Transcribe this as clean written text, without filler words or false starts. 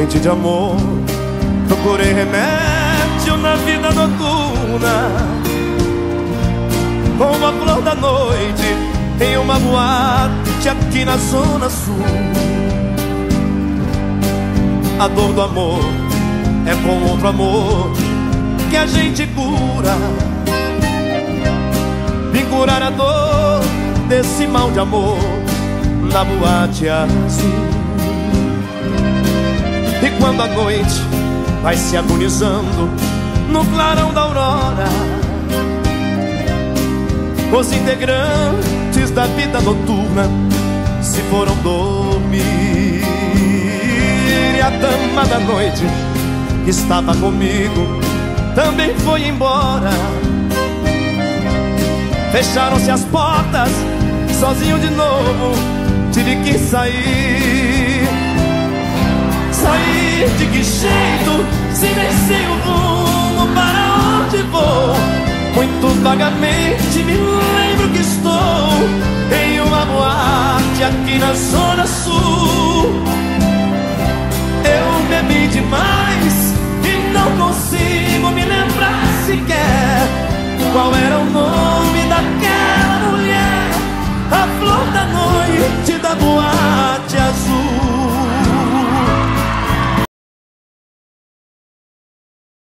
doente de amor, procurei remédio na vida noturna, como a flor da noite em uma boate aqui na Zona Sul. A dor do amor é com outro amor que a gente cura. Vim curar a dor desse mal de amor na boate azul. E quando a noite vai se agonizando no clarão da aurora, os integrantes da vida noturna se foram dormir. E a dama da noite que estava comigo também foi embora. Fecharam-se as portas, sozinho de novo tive que sair. Sair de que jeito, se nem sei o rumo para onde vou? Muito vagamente me lembro que estou em uma boate aqui na Zona Sul.